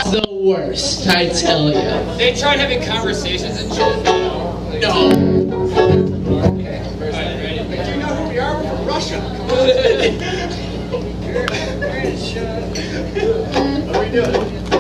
The worst, I tell you. They tried having conversations and shit. No. Okay. Alright, ready? Do you know who we are? We're from Russia. How are we doing?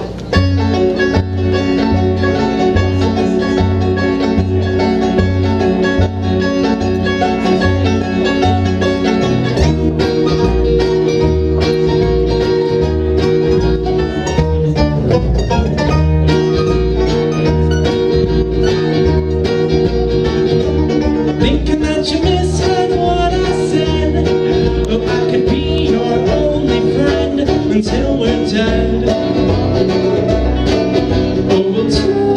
Thinking that you misheard what I said. Oh, I could be your only friend until we're dead. Oh, we'll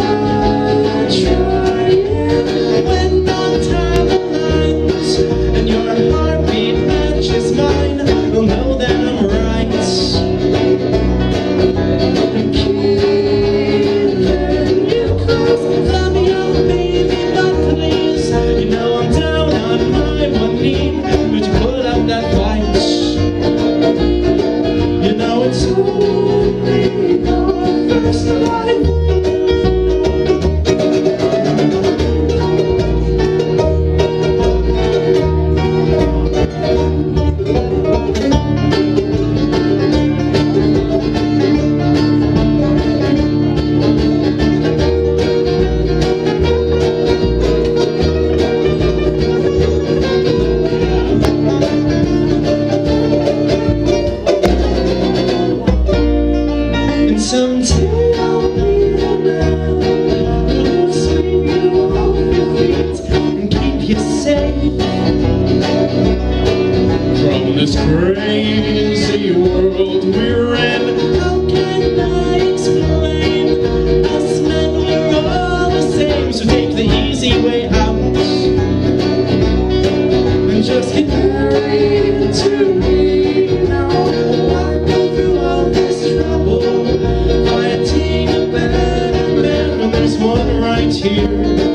try it when our time aligns and your heartbeat matches mine. You'll know that I'm right. And keeping you close, love me up, baby, but please. You know I'm down on my one knee. Would you put up that fight? You know it's only your first life. Someday I'll be the man who'll sweep you off your feet and keep you safe from this crazy world we're in. How can I explain? Us men, we're all the same, so take the easy way out and just get married to me now. Why go through all this trouble? Fighting a better man when there's one right here.